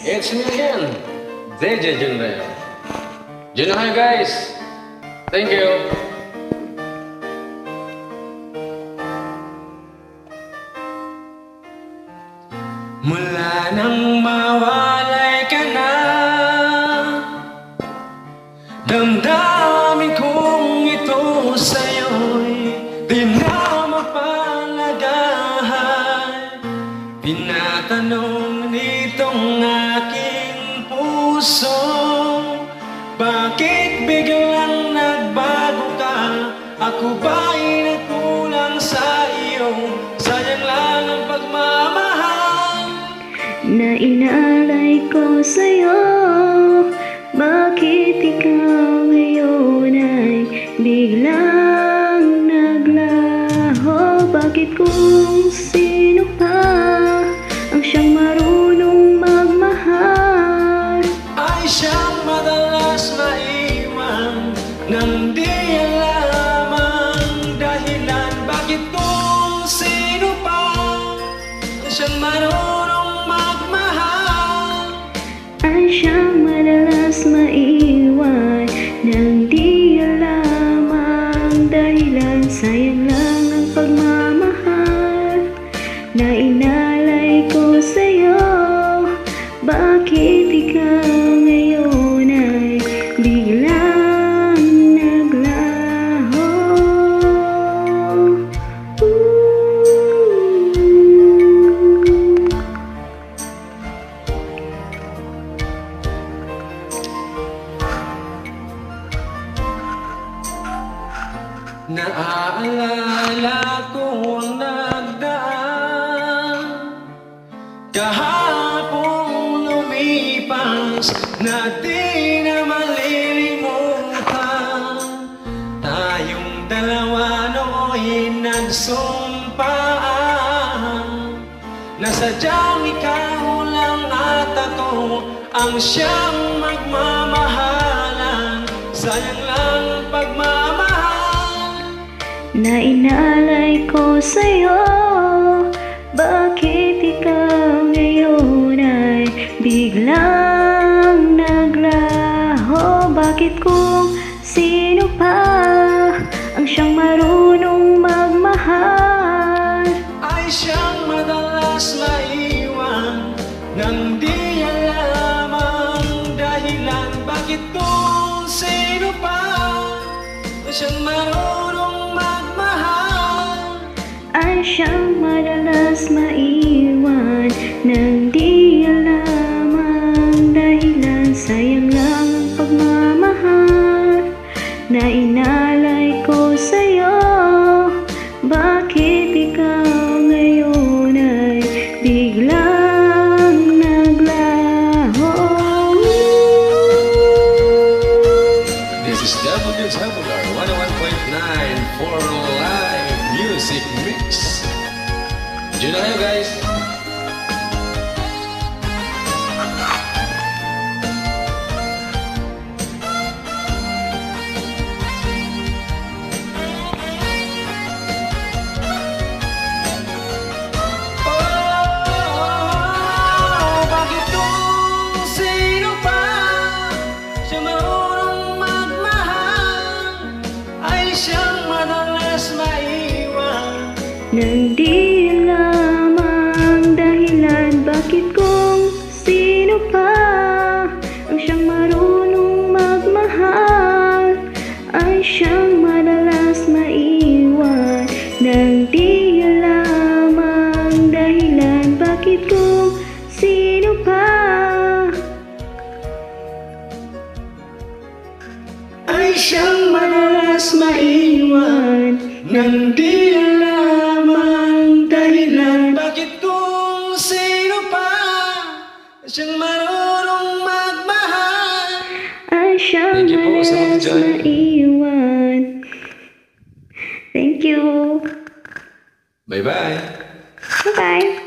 It's me again, DJ Junreo. Jun hi guys. Thank you. Mula nang mawalay ka na, damdamin kong ito sa'yo'y di na mapalagahan. Tinatanong nitong aking puso, bakit biglang nagbago ka? Ako ba'y nagkulang sa iyo? Sayang lang ang pagmamahal na inalay ko sa'yo. Bakit ikaw ngayon ay biglang naglaho? Bakit kung sino pa ang siyang marunong magmahal ay siyang madalas maiwan nang di alam ang dahilan? Bakit kung sino pa ang siyang marunong magmahal ay siyang madalas maiwan nang di alam ang dahilan? Sayang lang ang pagmamahal na inalay ko sa'yo. Bakit ikaw ngayon ay biglang naglaho? Naaalala ko ang nagdaan, kahapong lumipas na di na malilimutan. Tayong dalawa nooy nagsumpaan na sadyang ikaw lang at ako ang siyang magmamahalan. Sayang lang ang pagmamahal Na inalay ko sa'yo. Bakit ikaw ngayon ay biglang naglaho? Bakit kung sino pa ang siyang marunong magmahal ay siyang madalas maiwan nang di alam ang dahilan? Bakit kung sino pa ang siyang marunong magmahal ay siyang madalas maiwan nang di alam ang dahilan? Sayang lang ang pagmamahal na inalay ko sa'yo. Bakit ikaw ngayon ay biglang naglaho? This is W Tabular 101.9 for live music mix. Diyan na kayo guys. Bakit kung sino pa siya marunong magmahal ay siyang madalas maiwan Nang di alam ang dahilan? Bakit kung sino pa ang siyang marunong magmahal ay siyang madalas maiwan nang di alam ang dahilan? Bakit kung sino pa ay siyang madalas maiwan nang di alam ang dahilan? Bakit kung sino pa siyang marunong magmahal ay siyang Thank you po sa madalas mag-join. maiwan? Thank you. Bye-bye. Bye-bye.